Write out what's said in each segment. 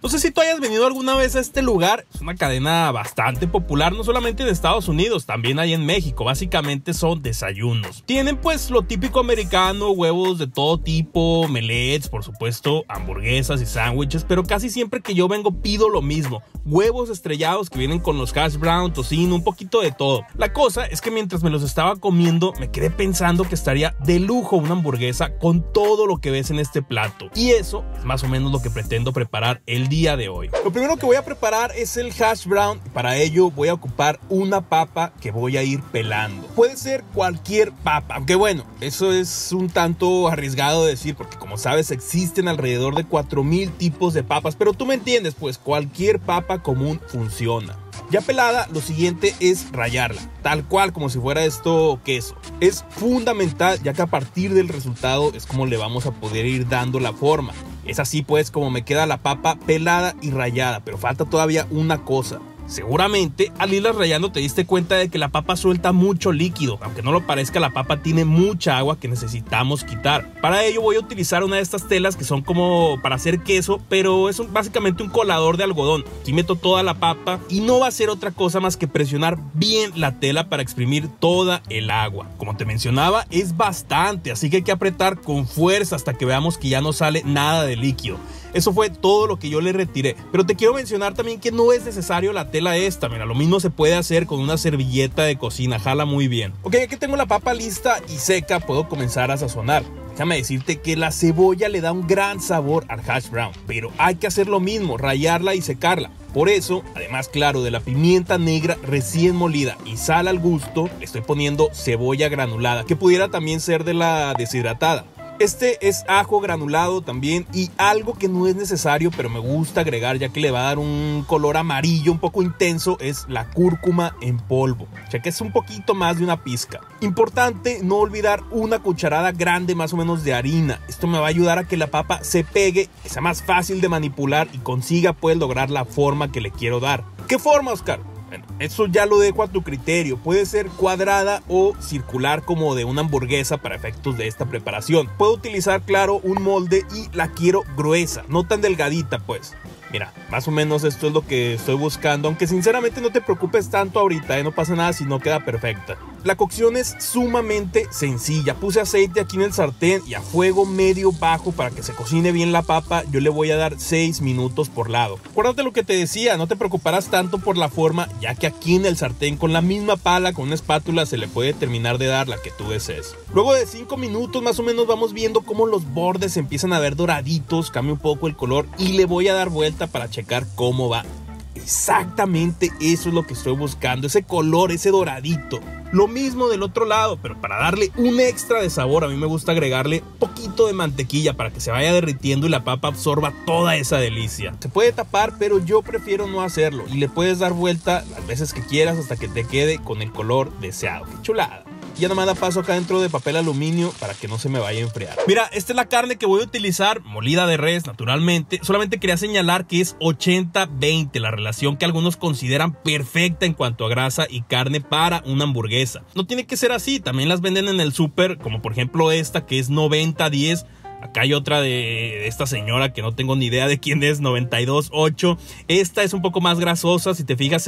No sé si tú hayas venido alguna vez a este lugar, es una cadena bastante popular, no solamente en Estados Unidos, también hay en México. Básicamente son desayunos. Tienen pues lo típico americano, huevos de todo tipo, melets, por supuesto, hamburguesas y sándwiches, pero casi siempre que yo vengo pido lo mismo, huevos estrellados que vienen con los hash brown, tocino, un poquito de todo. La cosa es que mientras me los estaba comiendo, me quedé pensando que estaría de lujo una hamburguesa con todo lo que ves en este plato, y eso es más o menos lo que pretendo preparar el día de hoy. Lo primero que voy a preparar es el hash brown. Para ello voy a ocupar una papa que voy a ir pelando. Puede ser cualquier papa, aunque bueno, eso es un tanto arriesgado de decir porque como sabes existen alrededor de 4000 tipos de papas, pero tú me entiendes, pues cualquier papa común funciona. Ya pelada, lo siguiente es rallarla, tal cual como si fuera esto queso. Es fundamental, ya que a partir del resultado es como le vamos a poder ir dando la forma. Es así pues como me queda la papa pelada y rallada, pero falta todavía una cosa. Seguramente al irlas rallando te diste cuenta de que la papa suelta mucho líquido. Aunque no lo parezca, la papa tiene mucha agua que necesitamos quitar. Para ello voy a utilizar una de estas telas que son como para hacer queso, pero es básicamente un colador de algodón. Aquí meto toda la papa y no va a ser otra cosa más que presionar bien la tela para exprimir toda el agua. Como te mencionaba, es bastante, así que hay que apretar con fuerza hasta que veamos que ya no sale nada de líquido. Eso fue todo lo que yo le retiré. Pero te quiero mencionar también que no es necesario la tela esta. Mira, lo mismo se puede hacer con una servilleta de cocina. Jala muy bien. Ok, aquí tengo la papa lista y seca. Puedo comenzar a sazonar. Déjame decirte que la cebolla le da un gran sabor al hash brown. Pero hay que hacer lo mismo, rallarla y secarla. Por eso, además claro, de la pimienta negra recién molida y sal al gusto, le estoy poniendo cebolla granulada, que pudiera también ser de la deshidratada. Este es ajo granulado también, y algo que no es necesario pero me gusta agregar ya que le va a dar un color amarillo un poco intenso es la cúrcuma en polvo, ya que es un poquito más de una pizca. Importante no olvidar una cucharada grande más o menos de harina. Esto me va a ayudar a que la papa se pegue, que sea más fácil de manipular y consiga pues lograr la forma que le quiero dar. ¿Qué forma, Oscar? Bueno, eso ya lo dejo a tu criterio. Puede ser cuadrada o circular como de una hamburguesa para efectos de esta preparación. Puedo utilizar, claro, un molde y la quiero gruesa, no tan delgadita pues. Mira, más o menos esto es lo que estoy buscando, aunque sinceramente no te preocupes tanto ahorita, no pasa nada si no queda perfecta. La cocción es sumamente sencilla. Puse aceite aquí en el sartén y a fuego medio bajo para que se cocine bien la papa. Yo le voy a dar 6 minutos por lado. Acuérdate lo que te decía, no te preocuparás tanto por la forma, ya que aquí en el sartén con la misma pala, con una espátula, se le puede terminar de dar la que tú desees. Luego de 5 minutos más o menos vamos viendo cómo los bordes empiezan a ver doraditos, cambia un poco el color y le voy a dar vuelta para checar cómo va. Exactamente eso es lo que estoy buscando, ese color, ese doradito. Lo mismo del otro lado, pero para darle un extra de sabor a mí me gusta agregarle un poquito de mantequilla para que se vaya derritiendo y la papa absorba toda esa delicia. Se puede tapar, pero yo prefiero no hacerlo y le puedes dar vuelta las veces que quieras hasta que te quede con el color deseado. ¡Qué chulada! Ya nomás la paso acá dentro de papel aluminio para que no se me vaya a enfriar. Mira, esta es la carne que voy a utilizar, molida de res naturalmente. Solamente quería señalar que es 80-20, la relación que algunos consideran perfecta en cuanto a grasa y carne para una hamburguesa. No tiene que ser así, también las venden en el súper, como por ejemplo esta que es 90-10. Acá hay otra de esta señora que no tengo ni idea de quién es, 92-8. Esta es un poco más grasosa, si te fijas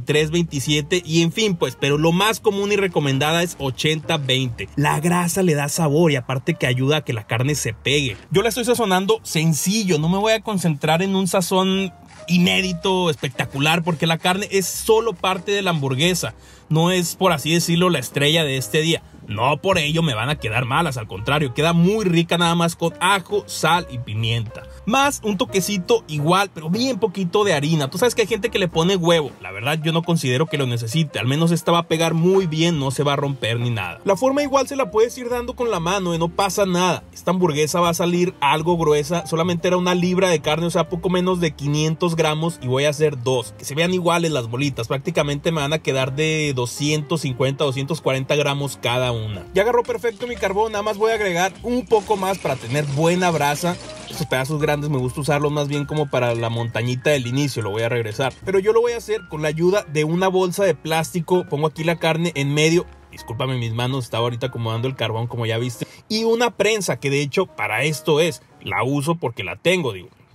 73-27 y en fin pues, pero lo más común y recomendada es 80-20. La grasa le da sabor y aparte que ayuda a que la carne se pegue. Yo la estoy sazonando sencillo, no me voy a concentrar en un sazón inédito, espectacular, porque la carne es solo parte de la hamburguesa. No es, por así decirlo, la estrella de este día. No por ello me van a quedar malas, al contrario, queda muy rica nada más con ajo, sal y pimienta. Más un toquecito igual, pero bien poquito de harina. Tú sabes que hay gente que le pone huevo. La verdad yo no considero que lo necesite. Al menos esta va a pegar muy bien, no se va a romper ni nada. La forma igual se la puedes ir dando con la mano y no pasa nada. Esta hamburguesa va a salir algo gruesa. Solamente era una libra de carne, o sea, poco menos de 500 gramos. Y voy a hacer dos, que se vean iguales las bolitas. Prácticamente me van a quedar de 250, 240 gramos cada una. Ya agarró perfecto mi carbón, nada más voy a agregar un poco más para tener buena brasa. Estos pedazos grandes me gusta usarlos más bien como para la montañita del inicio, lo voy a regresar. Pero yo lo voy a hacer con la ayuda de una bolsa de plástico. Pongo aquí la carne en medio. Discúlpame mis manos, estaba ahorita acomodando el carbón como ya viste. Y una prensa, que de hecho para esto es. La uso porque la tengo, digo.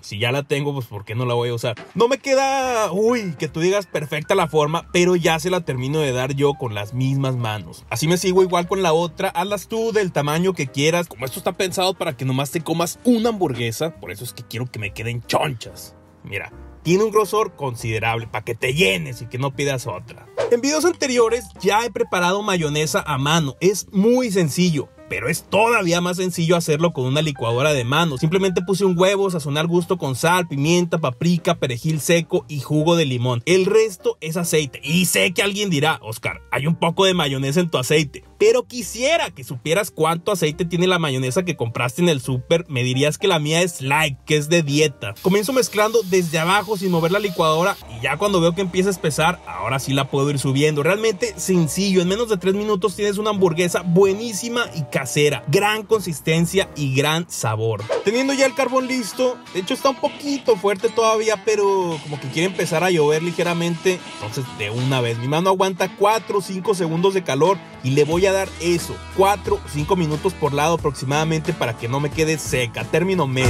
Si ya la tengo, pues ¿por qué no la voy a usar? No me queda, que tú digas perfecta la forma, pero ya se la termino de dar yo con las mismas manos. Así me sigo igual con la otra. Hazlas tú del tamaño que quieras. Como esto está pensado para que nomás te comas una hamburguesa, por eso es que quiero que me queden chonchas. Mira, tiene un grosor considerable para que te llenes y que no pidas otra. En videos anteriores ya he preparado mayonesa a mano. Es muy sencillo, pero es todavía más sencillo hacerlo con una licuadora de mano. Simplemente puse un huevo, sazoné al gusto con sal, pimienta, paprika, perejil seco y jugo de limón. El resto es aceite. Y sé que alguien dirá, Oscar, hay un poco de mayonesa en tu aceite. Pero quisiera que supieras cuánto aceite tiene la mayonesa que compraste en el súper. Me dirías que la mía es light, que es de dieta. Comienzo mezclando desde abajo sin mover la licuadora y ya cuando veo que empieza a espesar, ahora sí la puedo ir subiendo. Realmente sencillo, en menos de 3 minutos tienes una hamburguesa buenísima y casera. Gran consistencia y gran sabor. Teniendo ya el carbón listo, de hecho está un poquito fuerte todavía, pero como que quiere empezar a llover ligeramente. Entonces de una vez, mi mano aguanta 4 o 5 segundos de calor y le voy a dar eso, 4 o 5 minutos por lado aproximadamente para que no me quede seca, término medio.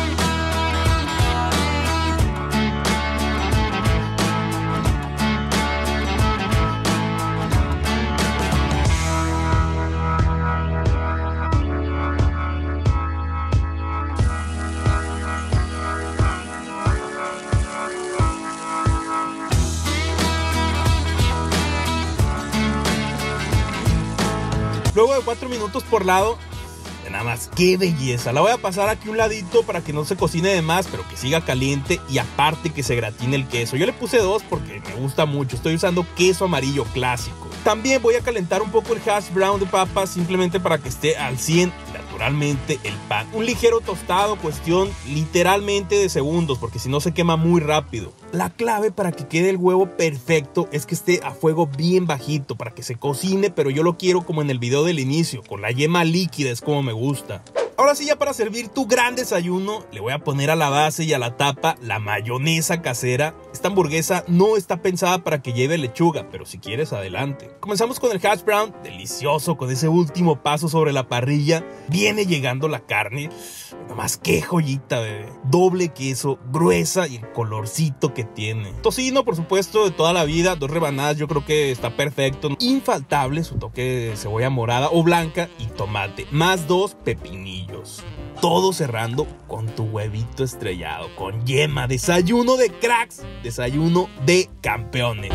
Luego de 4 minutos por lado, nada más, qué belleza. La voy a pasar aquí un ladito para que no se cocine de más, pero que siga caliente y aparte que se gratine el queso. Yo le puse 2 porque me gusta mucho. Estoy usando queso amarillo clásico. También voy a calentar un poco el hash brown de papas simplemente para que esté al 100. Naturalmente el pan. Un ligero tostado, cuestión literalmente de segundos, porque si no se quema muy rápido. La clave para que quede el huevo perfecto es que esté a fuego bien bajito para que se cocine, pero yo lo quiero como en el video del inicio, con la yema líquida, es como me gusta. Ahora sí, ya para servir tu gran desayuno, le voy a poner a la base y a la tapa la mayonesa casera. Esta hamburguesa no está pensada para que lleve lechuga, pero si quieres, adelante. Comenzamos con el hash brown, delicioso, con ese último paso sobre la parrilla. Viene llegando la carne, nomás qué joyita, bebé. Doble queso, gruesa y el colorcito que tiene. Tocino, por supuesto, de toda la vida, 2 rebanadas, yo creo que está perfecto. Infaltable su toque de cebolla morada o blanca y tomate, más 2 pepinillos. Todo cerrando con tu huevito estrellado, con yema. Desayuno de cracks, desayuno de campeones.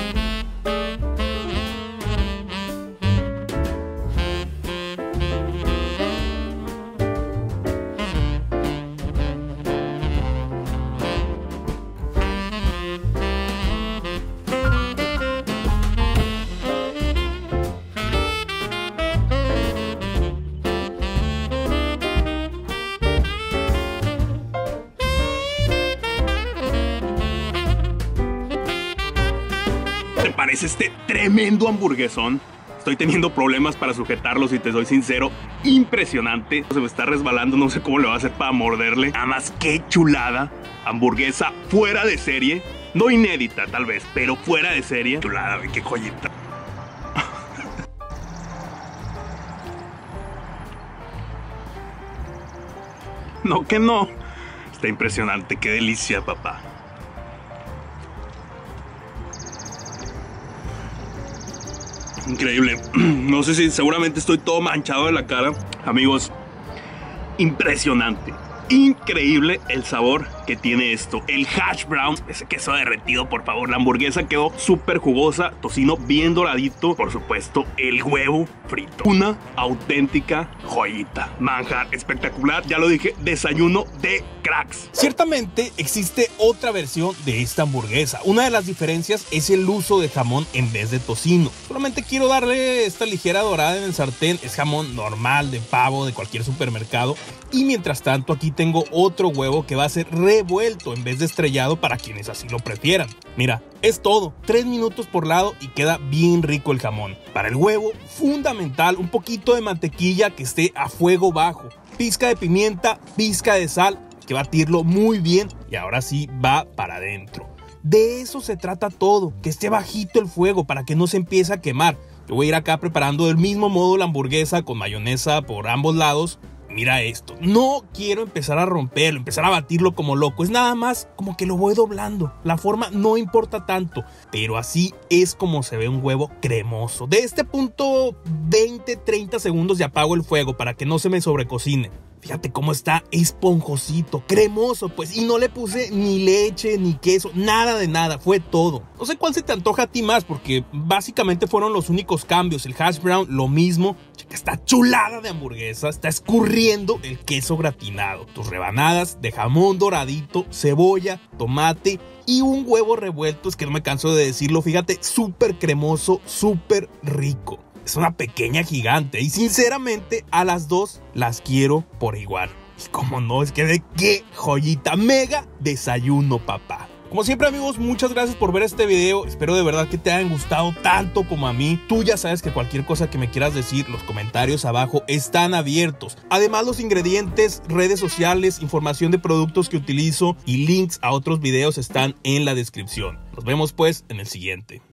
¿Te parece este tremendo hamburguesón? Estoy teniendo problemas para sujetarlo, si te soy sincero. Impresionante. Se me está resbalando, no sé cómo le va a hacer para morderle. Nada más, qué chulada. Hamburguesa fuera de serie. No inédita, tal vez, pero fuera de serie. Chulada, qué joyita. No, que no. Está impresionante, qué delicia, papá. Increíble. No sé si seguramente estoy todo manchado de la cara. Amigos, impresionante. Increíble el sabor que tiene esto. El hash brown, ese queso derretido, por favor. La hamburguesa quedó súper jugosa. Tocino bien doradito. Por supuesto, el huevo frito. Una auténtica joyita. Manjar espectacular. Ya lo dije, desayuno de cracks. Ciertamente existe otra versión de esta hamburguesa. Una de las diferencias es el uso de jamón en vez de tocino. Solamente quiero darle esta ligera dorada en el sartén. Es jamón normal de pavo de cualquier supermercado. Y mientras tanto aquí tengo otro huevo que va a ser revuelto en vez de estrellado para quienes así lo prefieran. Mira, es todo. 3 minutos por lado y queda bien rico el jamón. Para el huevo, fundamental, un poquito de mantequilla que esté a fuego bajo. Pizca de pimienta, pizca de sal, hay que batirlo muy bien y ahora sí va para adentro. De eso se trata todo, que esté bajito el fuego para que no se empiece a quemar. Yo voy a ir acá preparando del mismo modo la hamburguesa con mayonesa por ambos lados. Mira esto, no quiero empezar a romperlo, empezar a batirlo como loco, es nada más como que lo voy doblando, la forma no importa tanto, pero así es como se ve un huevo cremoso. De este punto 20-30 segundos y apago el fuego para que no se me sobrecocine. Fíjate cómo está esponjosito, cremoso, pues, y no le puse ni leche, ni queso, nada de nada, fue todo. No sé cuál se te antoja a ti más, porque básicamente fueron los únicos cambios. El hash brown, lo mismo. Checa, está chulada de hamburguesa, está escurriendo el queso gratinado. Tus rebanadas de jamón doradito, cebolla, tomate y un huevo revuelto, es que no me canso de decirlo, fíjate, súper cremoso, súper rico. Es una pequeña gigante y sinceramente a las dos las quiero por igual. Y como no, es que de qué joyita, mega desayuno, papá. Como siempre, amigos, muchas gracias por ver este video. Espero de verdad que te hayan gustado tanto como a mí. Tú ya sabes que cualquier cosa que me quieras decir, los comentarios abajo están abiertos. Además, los ingredientes, redes sociales, información de productos que utilizo y links a otros videos están en la descripción. Nos vemos pues en el siguiente.